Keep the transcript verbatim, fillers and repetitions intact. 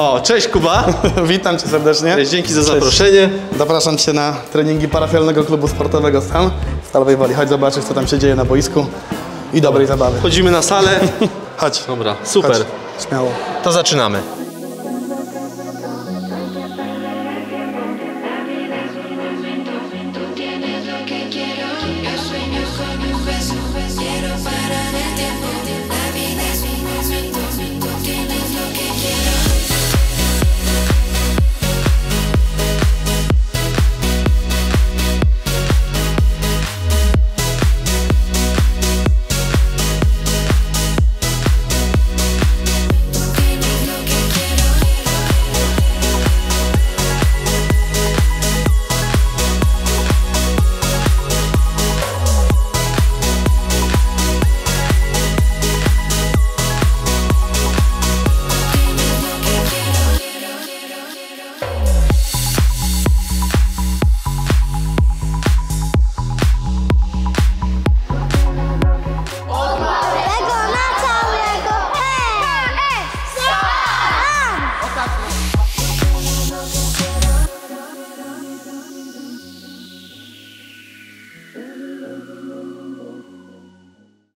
O, cześć Kuba. Witam cię serdecznie. Cześć, dzięki za zaproszenie. Zapraszam cię na treningi parafialnego klubu sportowego Stan w Stalowej Woli. Chodź zobaczyć, co tam się dzieje na boisku i dobrej zabawy. Chodzimy na salę. Chodź. Dobra, super. Chodź. Śmiało. To zaczynamy.